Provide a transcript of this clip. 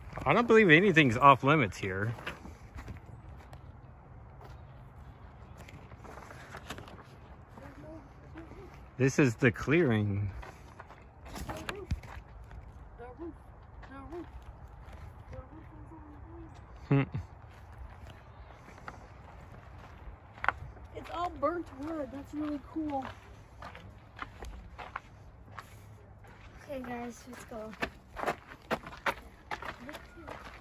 I don't believe anything's off limits here. This is the clearing. It's all burnt wood. That's really cool. Okay, guys, let's go.